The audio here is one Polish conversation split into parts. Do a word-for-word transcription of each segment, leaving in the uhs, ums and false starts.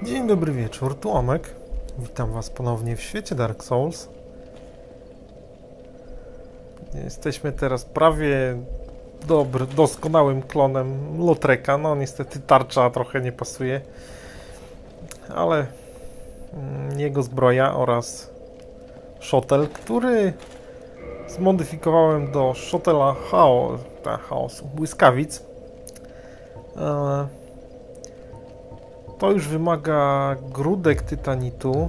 Dzień dobry wieczór, tu Omek. Witam was ponownie w świecie Dark Souls. Jesteśmy teraz prawie dobry, doskonałym klonem Lautreka. No niestety tarcza trochę nie pasuje, ale mm, jego zbroja oraz szotel, który zmodyfikowałem do szotela chao, ta, chaosu, błyskawic. E, To już wymaga grudek tytanitu.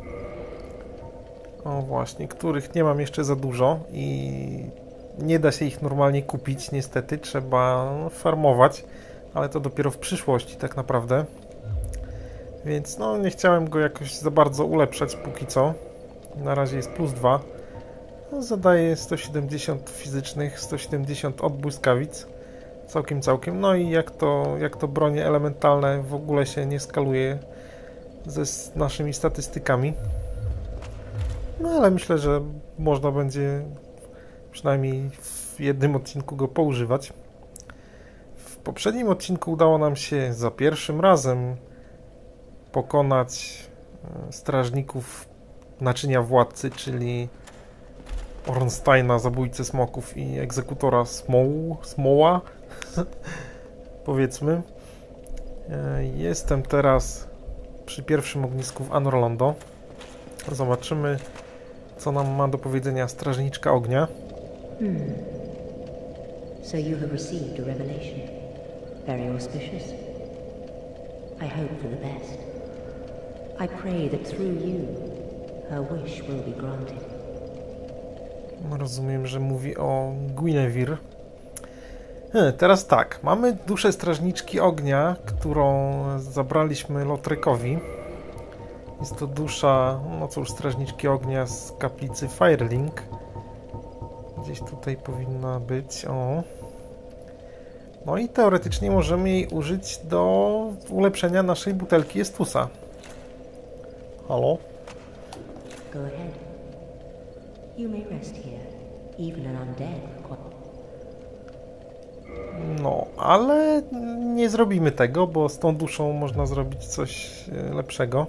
O właśnie, których nie mam jeszcze za dużo i nie da się ich normalnie kupić, niestety. Trzeba farmować, ale to dopiero w przyszłości tak naprawdę. Więc no nie chciałem go jakoś za bardzo ulepszać póki co. Na razie jest plus dwa. No, zadaje sto siedemdziesiąt fizycznych, sto siedemdziesiąt od błyskawic. Całkiem, całkiem. No i jak to, jak to bronie elementalne w ogóle się nie skaluje ze z naszymi statystykami. No ale myślę, że można będzie przynajmniej w jednym odcinku go poużywać. W poprzednim odcinku udało nam się za pierwszym razem pokonać strażników naczynia władcy, czyli Ornsteina, zabójcę smoków i egzekutora Smoł, Smoła. Powiedzmy. Jestem teraz przy pierwszym ognisku w Anor Londo. Zobaczymy, co nam ma do powiedzenia strażniczka ognia. Hmm. So you have received a revelation. Very auspicious. I hope for the best. I pray that through you, her wish will be granted. Rozumiem, że mówi o Guinevere. Teraz tak, mamy duszę strażniczki ognia, którą zabraliśmy Lautrekowi. Jest to dusza, no cóż, strażniczki ognia z kaplicy Firelink. Gdzieś tutaj powinna być, o. No i teoretycznie możemy jej użyć do ulepszenia naszej butelki Estusa. Halo? Go ahead. You may rest here, even an undead. No, ale nie zrobimy tego, bo z tą duszą można zrobić coś lepszego.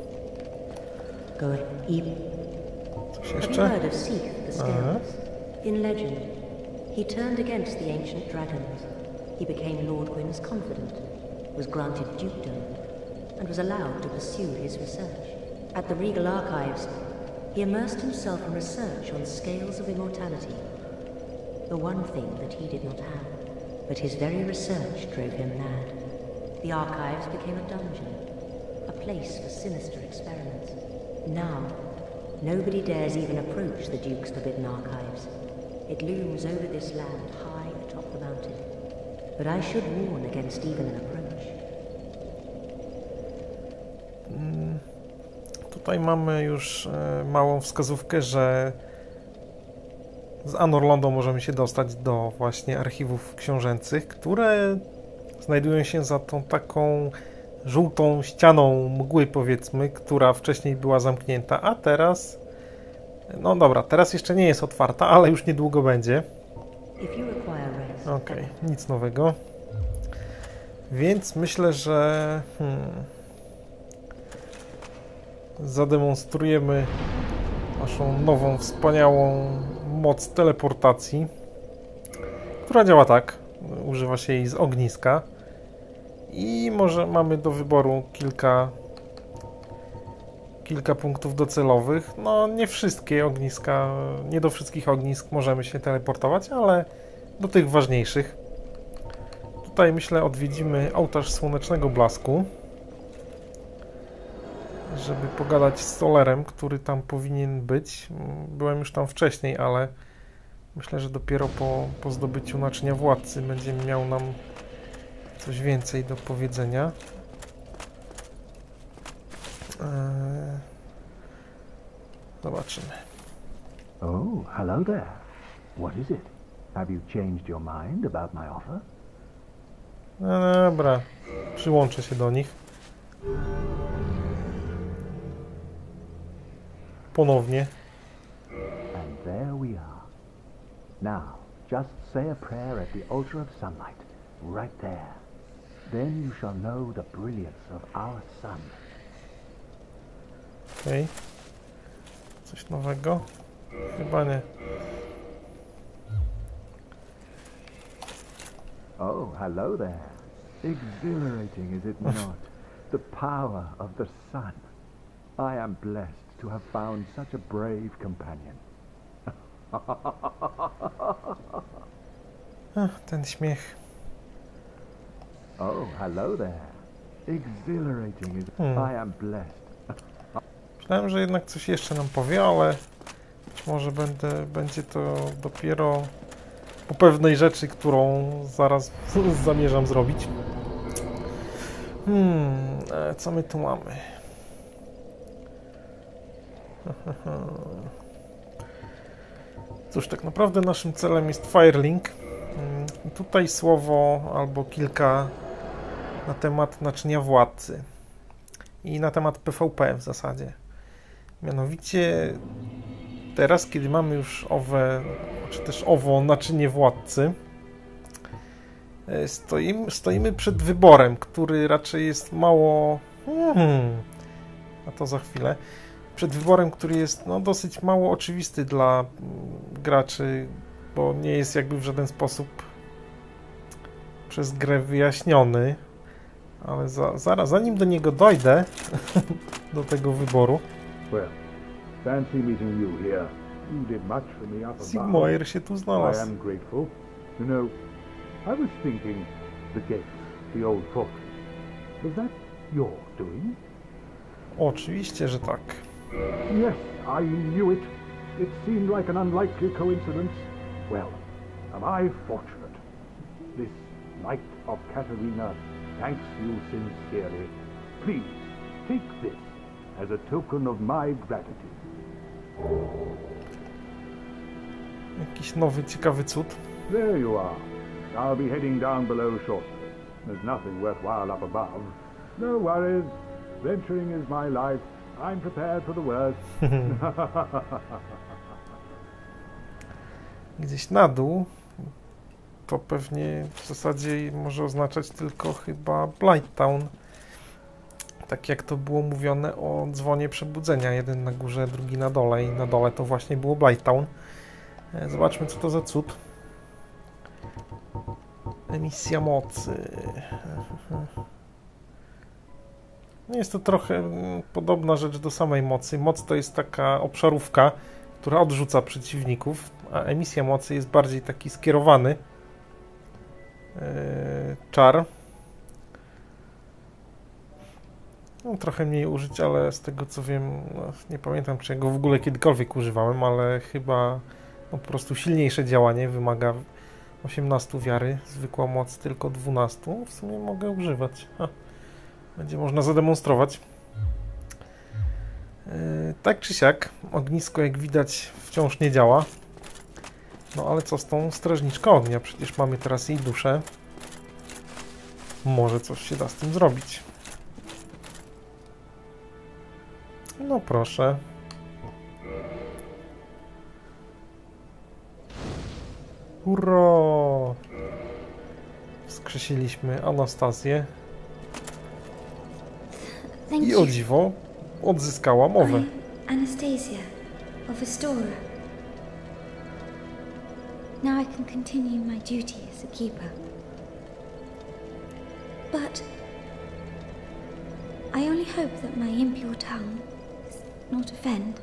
Coś jeszcze? Aha. In legend, he turned against the ancient dragons. He became Lord Gwyn's confidant, was granted dukedom, and was allowed to pursue his research. At the Regal Archives, he immersed himself in research on scales of immortality. The one thing that he did not have. But his very research drove him mad. The archives became a dungeon, a place for sinister experiments. Now, nobody dares even approach the Duke's forbidden archives. It looms over this land high atop the mountain. But I should warn against even an approach. Mm, tutaj mamy już e, małą wskazówkę, że z Anor Londo możemy się dostać do właśnie archiwów książęcych, które znajdują się za tą taką żółtą ścianą mgły, powiedzmy, która wcześniej była zamknięta, a teraz, no dobra, teraz jeszcze nie jest otwarta, ale już niedługo będzie. Okej, okay, nic nowego. Więc myślę, że hmm, zademonstrujemy naszą nową, wspaniałą moc teleportacji, która działa tak, używa się jej z ogniska i może mamy do wyboru kilka kilka punktów docelowych. No nie wszystkie ogniska, nie do wszystkich ognisk możemy się teleportować, ale do tych ważniejszych. Tutaj myślę odwiedzimy ołtarz Słonecznego Blasku, żeby pogadać z Solerem, który tam powinien być. Byłem już tam wcześniej, ale myślę, że dopiero po, po zdobyciu naczynia władcy będzie miał nam coś więcej do powiedzenia. Eee, zobaczymy. Oh, hello there. What is it? Have you changed your mind about my offer? No dobra, przyłączę się do nich. Ponownie. And there we are. Now, just say a prayer at the altar of sunlight, right there. Then you shall know the brilliance of our sun. Okej. Okay. Coś nowego? Chyba nie. Oh, hello there. Exhilarating, is it not? The power of the sun. I am blessed to have found such a brave companion. Ach, ten śmiech. Oh, hello there. Exhilarating, is Hmm. I am blessed. Myślałem, że jednak coś jeszcze nam powie, ale być może będę, będzie to dopiero po pewnej rzeczy, którą zaraz zamierzam zrobić. Hmm, co my tu mamy? Cóż, tak naprawdę naszym celem jest Firelink. I tutaj słowo albo kilka na temat naczynia władcy i na temat P V P w zasadzie. Mianowicie teraz, kiedy mamy już owe, czy też owo naczynie władcy, stoimy, stoimy przed wyborem, który raczej jest mało... Hmm, a to za chwilę. Przed wyborem, który jest no, dosyć mało oczywisty dla graczy, bo nie jest jakby w żaden sposób przez grę wyjaśniony. Ale za, zaraz, zanim do niego dojdę, do tego wyboru, Well, fancy meeting you here. You did much for me up above. Sigmoir się tu I znalazł. am grateful. You know, I was thinking the gates, the old fortress. Was that your doing? Oczywiście, że tak. Yes, I knew it. It seemed like an unlikely coincidence. Well, am I fortunate? This Knight of Katarina thanks you sincerely. Please, take this as a token of my gratitude. Jakiś nowy, ciekawy cud. There you are. I'll be heading down below shortly. There's nothing worthwhile up above. No worries. Venturing is my life. I'm prepared for the worst. Gdzieś na dół to pewnie w zasadzie może oznaczać tylko chyba Blighttown. Tak jak to było mówione o dzwonie przebudzenia. Jeden na górze, drugi na dole i na dole to właśnie było Blighttown. Zobaczmy, co to za cud. Emisja mocy. Jest to trochę podobna rzecz do samej mocy. Moc to jest taka obszarówka, która odrzuca przeciwników, a emisja mocy jest bardziej taki skierowany yy, czar. No, trochę mniej użyć, ale z tego co wiem, no, nie pamiętam, czy ja go w ogóle kiedykolwiek używałem, ale chyba no, po prostu silniejsze działanie wymaga osiemnaście wiary, zwykła moc tylko dwanaście. W sumie mogę używać. Ha. Będzie można zademonstrować. Yy, tak czy siak, ognisko jak widać wciąż nie działa. No ale co z tą strażniczką ognia? Przecież mamy teraz jej duszę. Może coś się da z tym zrobić. No proszę. Hurra! Wskrzesiliśmy Anastazję. I o dziwo odzyskała mowę. I'm Anastasia of Astora. Now I can continue my duty as a keeper. But I only hope that my impure tongue does not offend.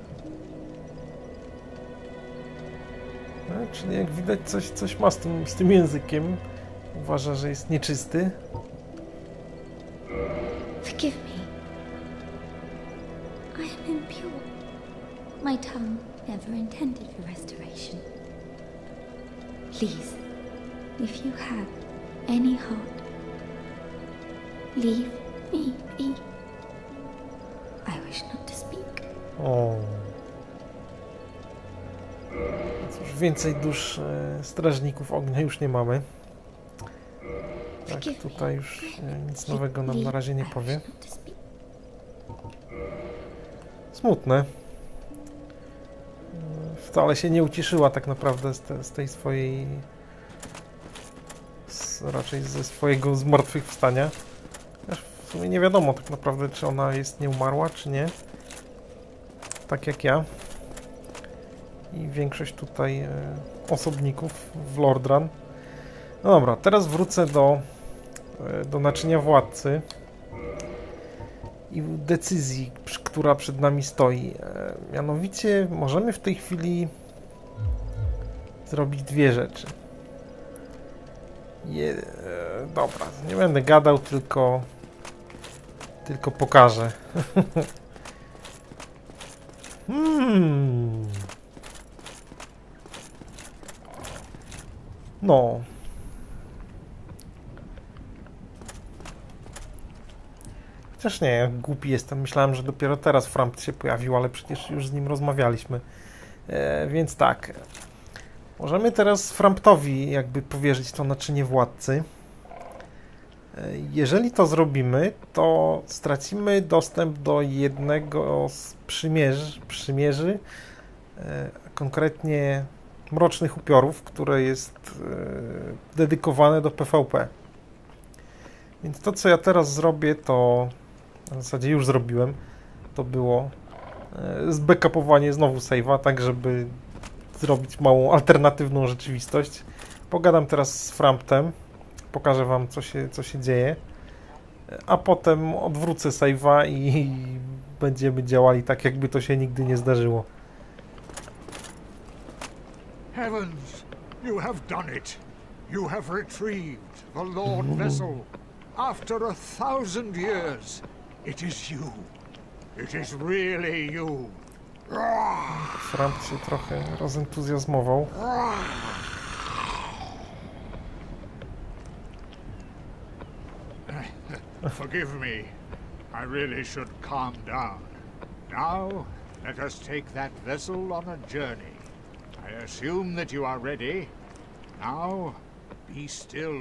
No, czyli jak widać coś, coś ma z tym, z tym językiem. Uważa, że jest nieczysty. Forgive me. I am impure. My tongue never intended for restoration. Please, if you have any heart, leave me be. I wish not to speak. O. Cóż, więcej dusz e, strażników ognia już nie mamy. Tak, tutaj już e, nic nowego nam na razie nie powie. Smutne. Wcale się nie ucieszyła tak naprawdę z, te, z tej swojej... Z, raczej ze swojego zmartwychwstania. W sumie nie wiadomo tak naprawdę, czy ona jest nieumarła, czy nie. tak jak ja. I większość tutaj e, osobników w Lordran. No dobra, teraz wrócę do, e, do naczynia władcy i decyzji, która przed nami stoi. E, mianowicie możemy w tej chwili zrobić dwie rzeczy. Je, e, dobra, nie będę gadał, tylko tylko pokażę. hmm. No. Chociaż nie, głupi jestem. Myślałem, że dopiero teraz Frampt się pojawił, ale przecież już z nim rozmawialiśmy. E, więc tak. Możemy teraz Framptowi jakby powierzyć to naczynie władcy. E, jeżeli to zrobimy, to stracimy dostęp do jednego z przymierzy, przymierzy e, konkretnie Mrocznych Upiorów, które jest e, dedykowane do P V P. Więc to, co ja teraz zrobię, to w zasadzie już zrobiłem, to było e, zbackupowanie znowu save'a, tak żeby zrobić małą alternatywną rzeczywistość. Pogadam teraz z Framptem, pokażę wam, co się, co się dzieje, a potem odwrócę save'a i będziemy działali tak, jakby to się nigdy nie zdarzyło. Heavens, you have done it. You have retrieved the Lord Vessel. After a thousand years, it is you. It is really you. Frampt się trochę rozentuzjazmował. Forgive me. I really should calm down. Now, let us take that vessel on a journey. I assume that you are ready. Now, be still.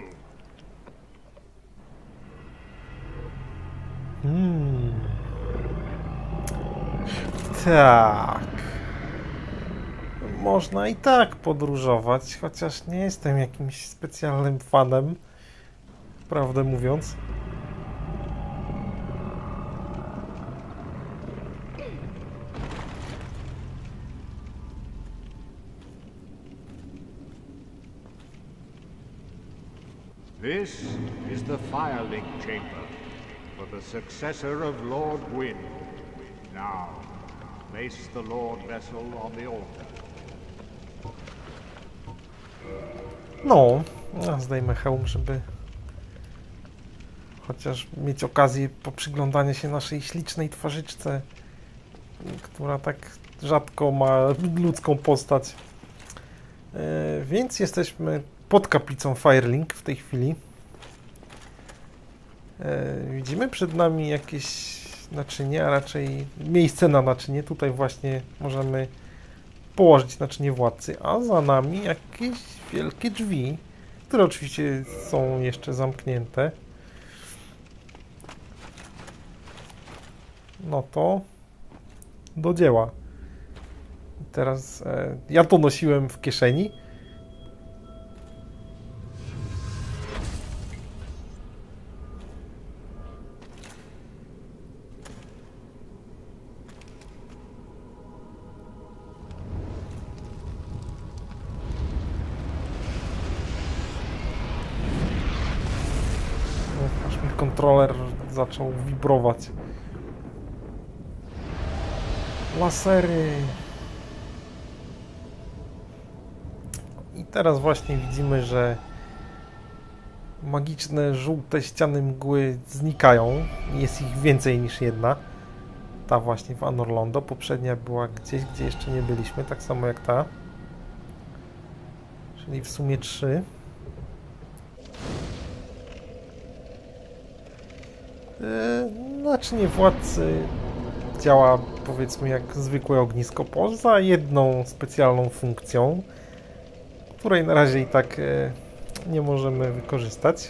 Hmm. Tak. Można i tak podróżować, chociaż nie jestem jakimś specjalnym fanem, prawdę mówiąc. This is the Firelink Chamber for the successor of Lord Gwyn. Now, place the Lord Vessel on the altar. No, ja zdejmę hełm, żeby chociaż mieć okazję poprzyglądania się naszej ślicznej twarzyczce, która tak rzadko ma ludzką postać. Yy, więc jesteśmy pod kaplicą Firelink w tej chwili. Yy, widzimy przed nami jakieś naczynie, a raczej miejsce na naczynie. Tutaj właśnie możemy położyć naczynie władcy, a za nami jakieś wielkie drzwi, które oczywiście są jeszcze zamknięte. No to do dzieła. Teraz e, ja to nosiłem w kieszeni. Aż mi kontroler zaczął wibrować. Lasery. I teraz właśnie widzimy, że magiczne żółte ściany mgły znikają. Jest ich więcej niż jedna. Ta właśnie w Anor Londo. Poprzednia była gdzieś, gdzie jeszcze nie byliśmy. Tak samo jak ta. Czyli w sumie trzy. Yy, naczynie władcy działa, powiedzmy, jak zwykłe ognisko, poza jedną specjalną funkcją, której na razie i tak e, nie możemy wykorzystać.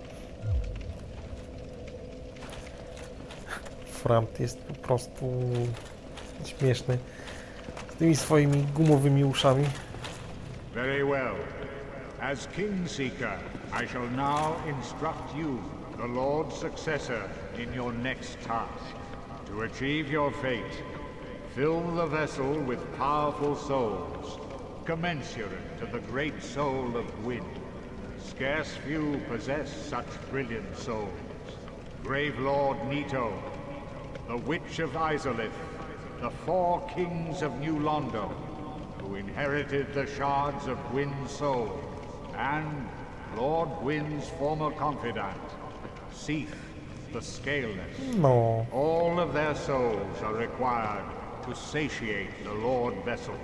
Frampt jest po prostu śmieszny z tymi swoimi gumowymi uszami. Very well. As Kingseeker, I shall now instruct you, the Lord's successor, in your next task. To achieve your fate, Fill the vessel with powerful souls, commensurate to the great soul of Gwyn. Scarce few possess such brilliant souls. Grave Lord Nito, the Witch of Izalith, the four kings of New Londo, who inherited the shards of Gwyn's soul, and Lord Gwyn's former confidant, Seath, the Scaleless. No. All of their souls are required to satiate the Lord Vessel.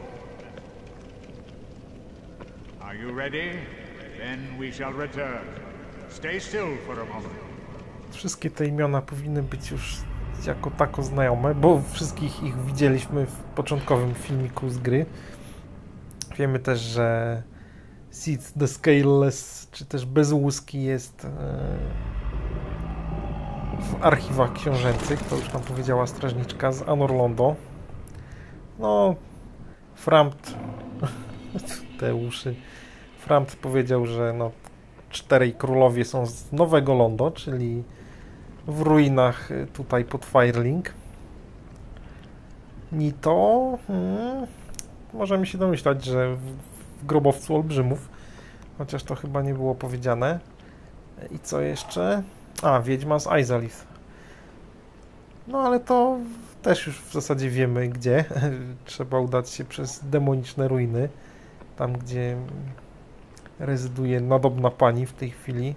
Are you ready? Then we shall return. Stay still for a moment. Wszystkie te imiona powinny być już jako tako znajome, bo wszystkich ich widzieliśmy w początkowym filmiku z gry. Wiemy też, że Seath the Scaleless, czy też Bezłuski jest w archiwach książęcych, to już nam powiedziała strażniczka z Anor Londo. No, Frampt, te uszy, Frampt powiedział, że no, czterej królowie są z Nowego Londo, czyli w ruinach tutaj pod Firelink. Nito, hmm, możemy się domyślać, że w, w grobowcu olbrzymów, chociaż to chyba nie było powiedziane. I co jeszcze? A, wiedźma z Izalith. No ale to też już w zasadzie wiemy gdzie. Trzeba udać się przez demoniczne ruiny. Tam gdzie rezyduje nadobna pani w tej chwili.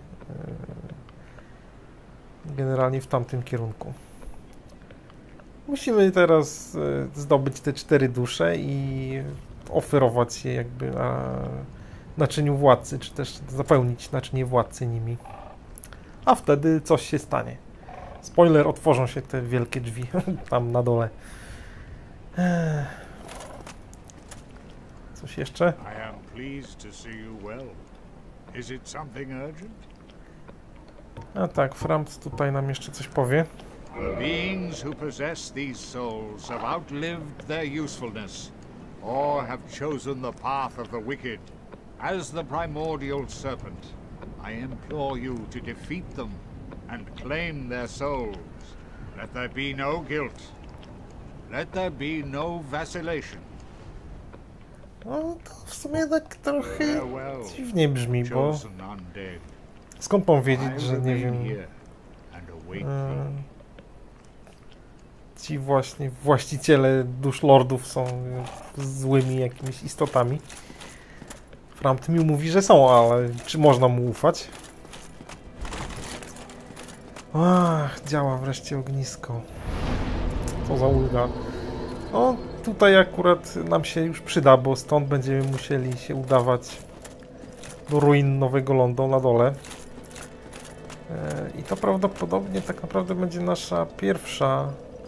Generalnie w tamtym kierunku. Musimy teraz zdobyć te cztery dusze i oferować je jakby na naczyniu władcy, czy też zapełnić naczynie władcy nimi. A wtedy coś się stanie. Spoiler, otworzą się te wielkie drzwi tam na dole. Coś jeszcze? I am pleased to see you well. Is it something urgent? A tak, Frampt tutaj nam jeszcze coś powie. The beings who possess these souls have outlived their usefulness, or have chosen the path of the wicked. As the primordial serpent, I implore you to defeat them and claim their souls. Let there be no guilt. Let there be no vacillation. No to w sumie tak trochę Farewell, dziwnie brzmi, bo chosen undead. skąd mam wiedzieć, I że nie wiem, remain here and await e, thee. ci właśnie właściciele dusz lordów są złymi jakimiś istotami. Frampt mi mówi, że są, ale czy można mu ufać? Ach, działa wreszcie ognisko. Co za ulga. No, tutaj akurat nam się już przyda, bo stąd będziemy musieli się udawać do ruin Nowego Londo na dole. I to prawdopodobnie tak naprawdę będzie nasza pierwsza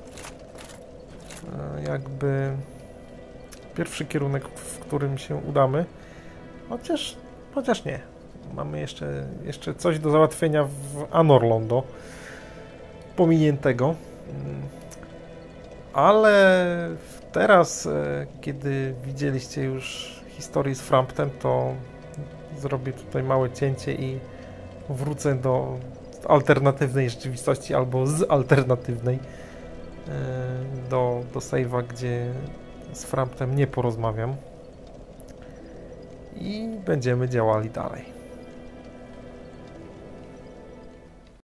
jakby pierwszy kierunek, w którym się udamy. Chociaż, chociaż nie. Mamy jeszcze, jeszcze coś do załatwienia w Anor Londo. Pominiętego. Ale teraz, kiedy widzieliście już historię z Framptem, to zrobię tutaj małe cięcie i wrócę do alternatywnej rzeczywistości albo z alternatywnej do, do save'a, gdzie z Framptem nie porozmawiam i będziemy działali dalej.